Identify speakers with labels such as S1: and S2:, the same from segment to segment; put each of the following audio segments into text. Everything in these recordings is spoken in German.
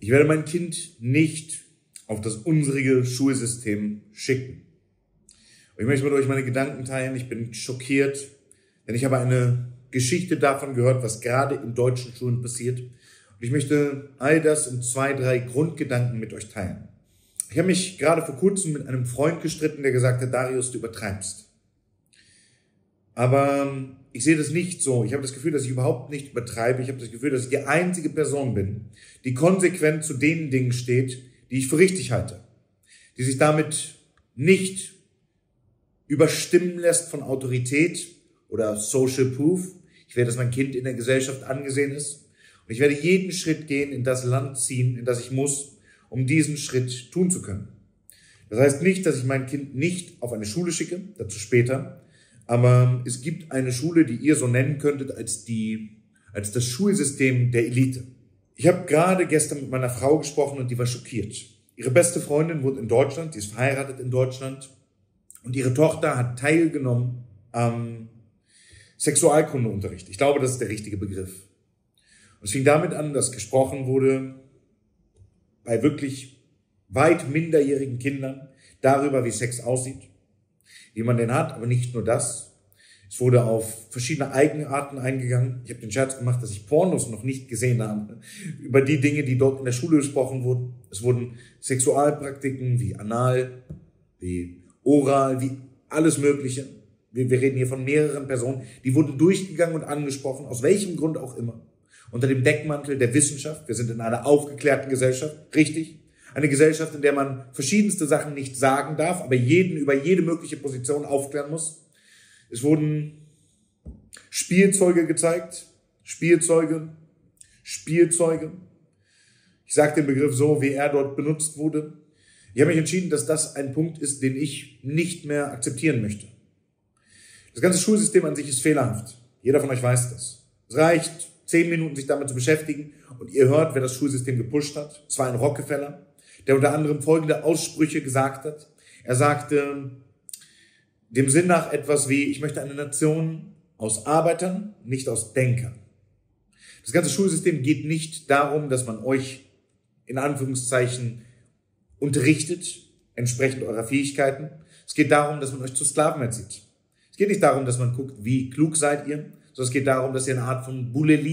S1: Ich werde mein Kind nicht auf das unsrige Schulsystem schicken. Und ich möchte mit euch meine Gedanken teilen. Ich bin schockiert, denn ich habe eine Geschichte davon gehört, was gerade in deutschen Schulen passiert. Und ich möchte all das in 2, 3 Grundgedanken mit euch teilen. Ich habe mich gerade vor kurzem mit einem Freund gestritten, der gesagt hat, Darius, du übertreibst. Aber ich sehe das nicht so. Ich habe das Gefühl, dass ich überhaupt nicht übertreibe. Ich habe das Gefühl, dass ich die einzige Person bin, die konsequent zu den Dingen steht, die ich für richtig halte. Die sich damit nicht überstimmen lässt von Autorität oder Social Proof. Ich werde, dass mein Kind in der Gesellschaft angesehen ist. Und ich werde jeden Schritt gehen, in das Land ziehen, in das ich muss, um diesen Schritt tun zu können. Das heißt nicht, dass ich mein Kind nicht auf eine Schule schicke, dazu später. Aber es gibt eine Schule, die ihr so nennen könntet, als das Schulsystem der Elite. Ich habe gerade gestern mit meiner Frau gesprochen und die war schockiert. Ihre beste Freundin wohnt in Deutschland, die ist verheiratet in Deutschland und ihre Tochter hat teilgenommen am Sexualkundeunterricht. Ich glaube, das ist der richtige Begriff. Und es fing damit an, dass gesprochen wurde bei wirklich weit minderjährigen Kindern darüber, wie Sex aussieht, wie man den hat, aber nicht nur das. Es wurde auf verschiedene Eigenarten eingegangen. Ich habe den Scherz gemacht, dass ich Pornos noch nicht gesehen habe, über die Dinge, die dort in der Schule besprochen wurden. Es wurden Sexualpraktiken wie Anal, wie Oral, wie alles Mögliche. Wir reden hier von mehreren Personen, die wurden durchgegangen und angesprochen, aus welchem Grund auch immer. Unter dem Deckmantel der Wissenschaft. Wir sind in einer aufgeklärten Gesellschaft, richtig? Eine Gesellschaft, in der man verschiedenste Sachen nicht sagen darf, aber jeden über jede mögliche Position aufklären muss. Es wurden Spielzeuge gezeigt. Spielzeuge. Ich sage den Begriff so, wie er dort benutzt wurde. Ich habe mich entschieden, dass das ein Punkt ist, den ich nicht mehr akzeptieren möchte. Das ganze Schulsystem an sich ist fehlerhaft. Jeder von euch weiß das. Es reicht 10 Minuten, sich damit zu beschäftigen und ihr hört, wer das Schulsystem gepusht hat. Es war ein Rockefeller, der unter anderem folgende Aussprüche gesagt hat. Er sagte dem Sinn nach etwas wie, ich möchte eine Nation aus Arbeitern, nicht aus Denkern. Das ganze Schulsystem geht nicht darum, dass man euch in Anführungszeichen unterrichtet, entsprechend eurer Fähigkeiten. Es geht darum, dass man euch zu Sklaven erzieht. Es geht nicht darum, dass man guckt, wie klug seid ihr, sondern es geht darum, dass ihr eine Art von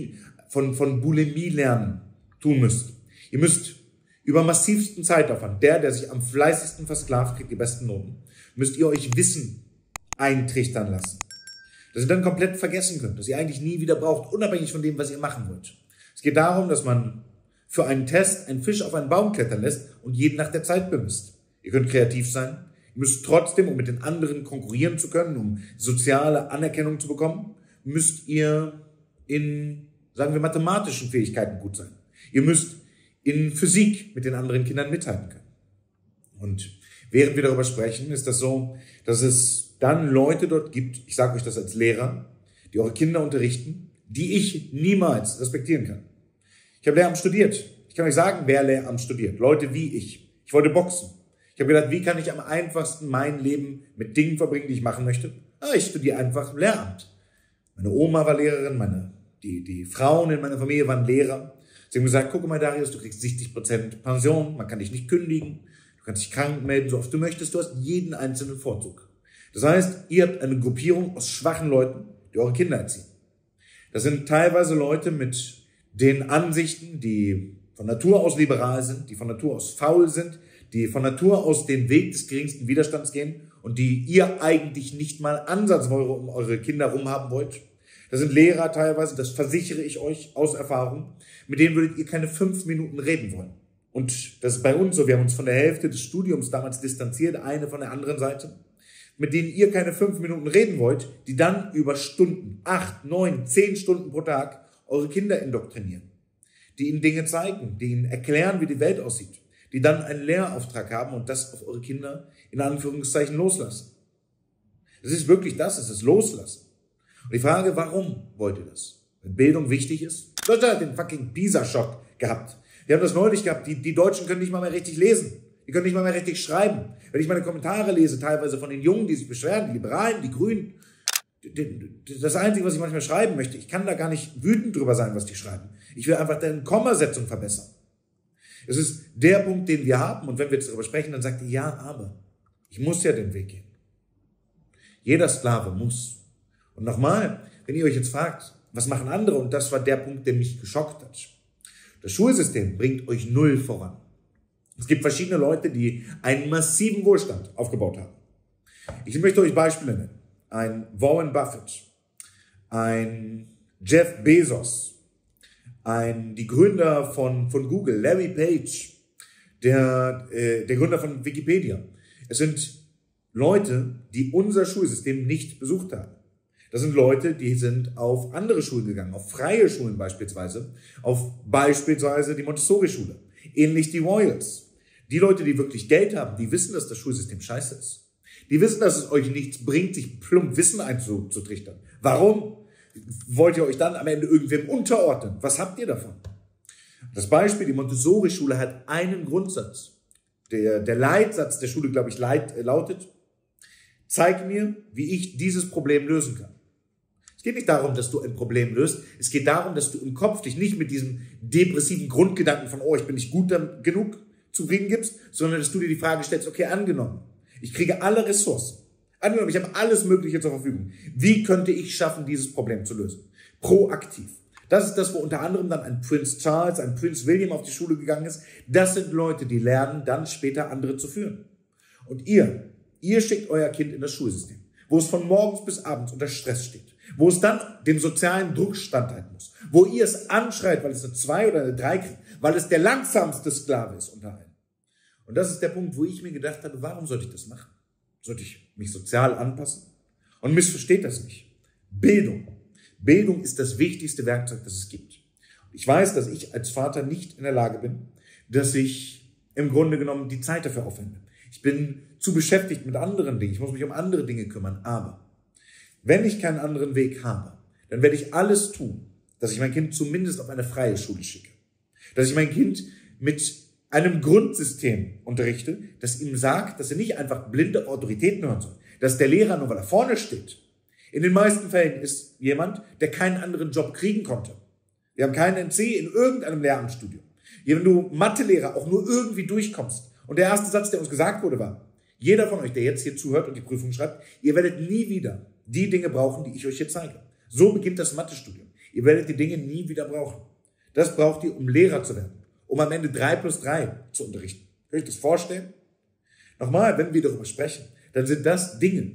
S1: Bulimie lernen tun müsst. Ihr müsst über massivsten Zeitaufwand, der sich am fleißigsten versklavt, kriegt die besten Noten, müsst ihr euch Wissen eintrichtern lassen. Dass ihr dann komplett vergessen könnt, dass ihr eigentlich nie wieder braucht, unabhängig von dem, was ihr machen wollt. Es geht darum, dass man für einen Test einen Fisch auf einen Baum klettern lässt und jeden nach der Zeit bemisst. Ihr könnt kreativ sein, ihr müsst trotzdem, um mit den anderen konkurrieren zu können, um soziale Anerkennung zu bekommen, müsst ihr in, sagen wir, mathematischen Fähigkeiten gut sein. Ihr müsst in Physik mit den anderen Kindern mithalten können. Und während wir darüber sprechen, ist das so, dass es dann Leute dort gibt, ich sage euch das als Lehrer, die eure Kinder unterrichten, die ich niemals respektieren kann. Ich habe Lehramt studiert. Ich kann euch sagen, wer Lehramt studiert. Leute wie ich. Ich wollte boxen. Ich habe gedacht, wie kann ich am einfachsten mein Leben mit Dingen verbringen, die ich machen möchte? Ich studiere einfach Lehramt. Meine Oma war Lehrerin, die Frauen in meiner Familie waren Lehrer. Sie haben gesagt, guck mal Darius, du kriegst 60% Pension, man kann dich nicht kündigen, du kannst dich krank melden, so oft du möchtest, du hast jeden einzelnen Vorzug. Das heißt, ihr habt eine Gruppierung aus schwachen Leuten, die eure Kinder erziehen. Das sind teilweise Leute mit den Ansichten, die von Natur aus liberal sind, die von Natur aus faul sind, die von Natur aus den Weg des geringsten Widerstands gehen und die ihr eigentlich nicht mal ansatzweise um eure Kinder rumhaben wollt. Das sind Lehrer teilweise, das versichere ich euch aus Erfahrung, mit denen würdet ihr keine 5 Minuten reden wollen. Und das ist bei uns so, wir haben uns von der Hälfte des Studiums damals distanziert, eine von der anderen Seite, mit denen ihr keine 5 Minuten reden wollt, die dann über Stunden, 8, 9, 10 Stunden pro Tag eure Kinder indoktrinieren, die ihnen Dinge zeigen, die ihnen erklären, wie die Welt aussieht, die dann einen Lehrauftrag haben und das auf eure Kinder in Anführungszeichen loslassen. Es ist wirklich das, es ist Loslassen. Und die Frage, warum wollt ihr das? Wenn Bildung wichtig ist? Deutschland hat den fucking PISA-Schock gehabt. Wir haben das neulich gehabt, die Deutschen können nicht mal mehr richtig lesen. Die können nicht mal mehr richtig schreiben. Wenn ich meine Kommentare lese, teilweise von den Jungen, die sich beschweren, die Liberalen, die Grünen, das Einzige, was ich manchmal schreiben möchte, ich kann da gar nicht wütend drüber sein, was die schreiben. Ich will einfach deren Kommasetzung verbessern. Es ist der Punkt, den wir haben. Und wenn wir jetzt darüber sprechen, dann sagt ihr, ja, aber ich muss ja den Weg gehen. Jeder Sklave muss. Und nochmal, wenn ihr euch jetzt fragt, was machen andere? Und das war der Punkt, der mich geschockt hat. Das Schulsystem bringt euch null voran. Es gibt verschiedene Leute, die einen massiven Wohlstand aufgebaut haben. Ich möchte euch Beispiele nennen. Ein Warren Buffett, ein Jeff Bezos, die Gründer von Google, Larry Page, der Gründer von Wikipedia. Es sind Leute, die unser Schulsystem nicht besucht haben. Das sind Leute, die sind auf andere Schulen gegangen, auf freie Schulen beispielsweise, auf beispielsweise die Montessori-Schule, ähnlich die Royals. Die Leute, die wirklich Geld haben, die wissen, dass das Schulsystem scheiße ist. Die wissen, dass es euch nichts bringt, sich plump Wissen einzutrichtern. Warum wollt ihr euch dann am Ende irgendwem unterordnen? Was habt ihr davon? Das Beispiel, die Montessori-Schule hat einen Grundsatz. Der Leitsatz der Schule, glaube ich, lautet, zeig mir, wie ich dieses Problem lösen kann. Es geht nicht darum, dass du ein Problem löst. Es geht darum, dass du im Kopf dich nicht mit diesem depressiven Grundgedanken von, oh, ich bin nicht gut genug zufrieden gibst, sondern dass du dir die Frage stellst, okay, angenommen, ich kriege alle Ressourcen. Angenommen, ich habe alles Mögliche zur Verfügung. Wie könnte ich schaffen, dieses Problem zu lösen? Proaktiv. Das ist das, wo unter anderem dann ein Prinz Charles, ein Prinz William auf die Schule gegangen ist. Das sind Leute, die lernen, dann später andere zu führen. Und ihr schickt euer Kind in das Schulsystem, wo es von morgens bis abends unter Stress steht, wo es dann dem sozialen Druck standhalten muss, wo ihr es anschreit, weil es eine 2 oder eine 3 kriegt, weil es der langsamste Sklave ist unter allen. Und das ist der Punkt, wo ich mir gedacht habe, warum sollte ich das machen? Sollte ich mich sozial anpassen? Und missversteht das nicht. Bildung. Bildung ist das wichtigste Werkzeug, das es gibt. Ich weiß, dass ich als Vater nicht in der Lage bin, dass ich im Grunde genommen die Zeit dafür aufwende. Ich bin zu beschäftigt mit anderen Dingen. Ich muss mich um andere Dinge kümmern. Aber wenn ich keinen anderen Weg habe, dann werde ich alles tun, dass ich mein Kind zumindest auf eine freie Schule schicke. Dass ich mein Kind mit einem Grundsystem unterrichte, das ihm sagt, dass er nicht einfach blinde Autoritäten hören soll. Dass der Lehrer, nur weil er vorne steht, in den meisten Fällen ist jemand, der keinen anderen Job kriegen konnte. Wir haben keinen NC in irgendeinem Lehramtsstudium. Wenn du Mathelehrer auch nur irgendwie durchkommst. Und der erste Satz, der uns gesagt wurde, war, jeder von euch, der jetzt hier zuhört und die Prüfung schreibt, ihr werdet nie wieder die Dinge brauchen, die ich euch hier zeige. So beginnt das Mathestudium. Ihr werdet die Dinge nie wieder brauchen. Das braucht ihr, um Lehrer zu werden. Um am Ende 3+3 zu unterrichten. Könnt ihr euch das vorstellen? Nochmal, wenn wir darüber sprechen, dann sind das Dinge,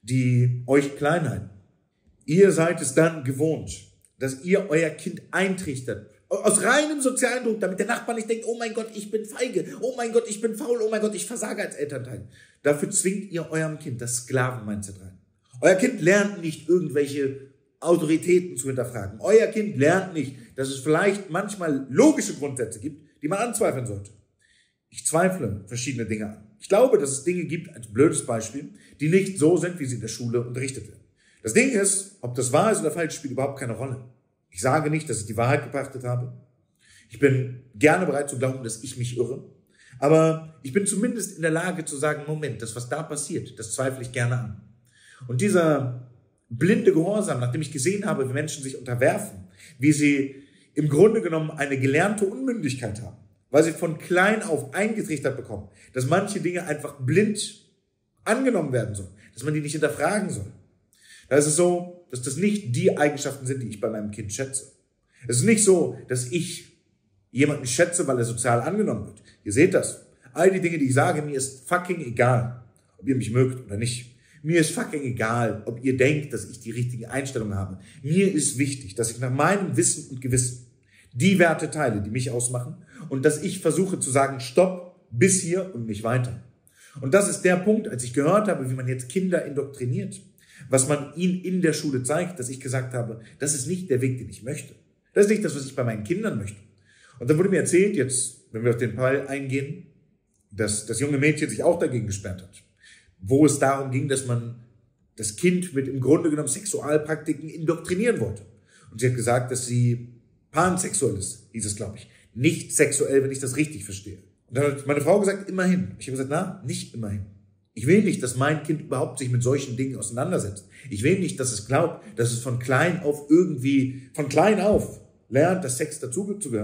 S1: die euch klein halten. Ihr seid es dann gewohnt, dass ihr euer Kind eintrichtert. Aus reinem sozialen Druck, damit der Nachbar nicht denkt, oh mein Gott, ich bin feige, oh mein Gott, ich bin faul, oh mein Gott, ich versage als Elternteil. Dafür zwingt ihr eurem Kind das Sklaven-Mindset rein. Euer Kind lernt nicht, irgendwelche Autoritäten zu hinterfragen. Euer Kind lernt nicht, dass es vielleicht manchmal logische Grundsätze gibt, die man anzweifeln sollte. Ich zweifle verschiedene Dinge an. Ich glaube, dass es Dinge gibt, als blödes Beispiel, die nicht so sind, wie sie in der Schule unterrichtet werden. Das Ding ist, ob das wahr ist oder falsch, spielt überhaupt keine Rolle. Ich sage nicht, dass ich die Wahrheit gepachtet habe. Ich bin gerne bereit zu glauben, dass ich mich irre. Aber ich bin zumindest in der Lage zu sagen, Moment, das, was da passiert, das zweifle ich gerne an. Und dieser blinde Gehorsam, nachdem ich gesehen habe, wie Menschen sich unterwerfen, wie sie im Grunde genommen eine gelernte Unmündigkeit haben, weil sie von klein auf eingetrichtert bekommen, dass manche Dinge einfach blind angenommen werden sollen, dass man die nicht hinterfragen soll. Da ist es so, dass das nicht die Eigenschaften sind, die ich bei meinem Kind schätze. Es ist nicht so, dass ich jemanden schätze, weil er sozial angenommen wird. Ihr seht das. All die Dinge, die ich sage, mir ist fucking egal, ob ihr mich mögt oder nicht. Mir ist fucking egal, ob ihr denkt, dass ich die richtige Einstellung habe. Mir ist wichtig, dass ich nach meinem Wissen und Gewissen die Werte teile, die mich ausmachen, und dass ich versuche zu sagen, stopp, bis hier und nicht weiter. Und das ist der Punkt, als ich gehört habe, wie man jetzt Kinder indoktriniert, was man ihnen in der Schule zeigt, dass ich gesagt habe, das ist nicht der Weg, den ich möchte. Das ist nicht das, was ich bei meinen Kindern möchte. Und dann wurde mir erzählt, jetzt, wenn wir auf den Fall eingehen, dass das junge Mädchen sich auch dagegen gesperrt hat, wo es darum ging, dass man das Kind mit im Grunde genommen Sexualpraktiken indoktrinieren wollte. Und sie hat gesagt, dass sie pansexuell ist, hieß es, glaube ich. Nicht sexuell, wenn ich das richtig verstehe. Und dann hat meine Frau gesagt, immerhin. Ich habe gesagt, na, nicht immerhin. Ich will nicht, dass mein Kind überhaupt sich mit solchen Dingen auseinandersetzt. Ich will nicht, dass es glaubt, dass es von klein auf lernt, dass Sex dazugehört.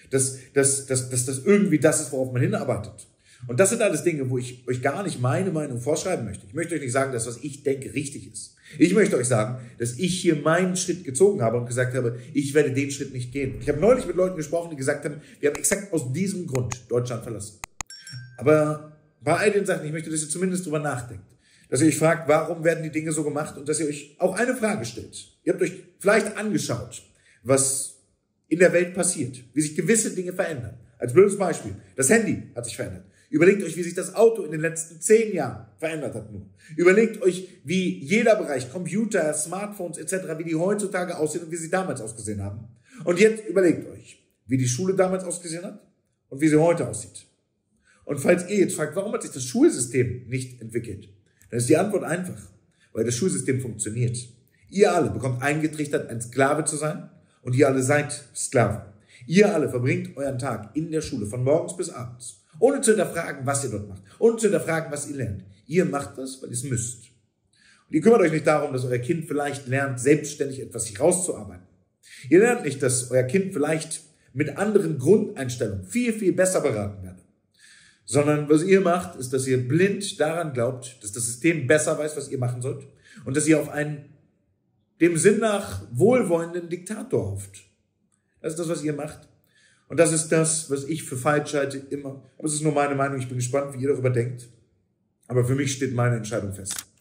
S1: Dass das irgendwie das ist, worauf man hinarbeitet. Und das sind alles Dinge, wo ich euch gar nicht meine Meinung vorschreiben möchte. Ich möchte euch nicht sagen, dass was ich denke richtig ist. Ich möchte euch sagen, dass ich hier meinen Schritt gezogen habe und gesagt habe, ich werde den Schritt nicht gehen. Ich habe neulich mit Leuten gesprochen, die gesagt haben, wir haben exakt aus diesem Grund Deutschland verlassen. Aber bei all den Sachen, ich möchte, dass ihr zumindest drüber nachdenkt. Dass ihr euch fragt, warum werden die Dinge so gemacht und dass ihr euch auch eine Frage stellt. Ihr habt euch vielleicht angeschaut, was in der Welt passiert, wie sich gewisse Dinge verändern. Als blödes Beispiel, das Handy hat sich verändert. Überlegt euch, wie sich das Auto in den letzten 10 Jahren verändert hat. Überlegt euch, wie jeder Bereich, Computer, Smartphones etc., wie die heutzutage aussehen und wie sie damals ausgesehen haben. Und jetzt überlegt euch, wie die Schule damals ausgesehen hat und wie sie heute aussieht. Und falls ihr jetzt fragt, warum hat sich das Schulsystem nicht entwickelt, dann ist die Antwort einfach, weil das Schulsystem funktioniert. Ihr alle bekommt eingetrichtert, ein Sklave zu sein und ihr alle seid Sklaven. Ihr alle verbringt euren Tag in der Schule von morgens bis abends, ohne zu hinterfragen, was ihr dort macht, ohne zu hinterfragen, was ihr lernt. Ihr macht das, weil ihr es müsst. Und ihr kümmert euch nicht darum, dass euer Kind vielleicht lernt, selbstständig etwas sich rauszuarbeiten. Ihr lernt nicht, dass euer Kind vielleicht mit anderen Grundeinstellungen viel, viel besser beraten werde. Sondern was ihr macht, ist, dass ihr blind daran glaubt, dass das System besser weiß, was ihr machen sollt und dass ihr auf einen dem Sinn nach wohlwollenden Diktator hofft. Das ist das, was ihr macht. Und das ist das, was ich für falsch halte immer. Aber es ist nur meine Meinung. Ich bin gespannt, wie ihr darüber denkt. Aber für mich steht meine Entscheidung fest.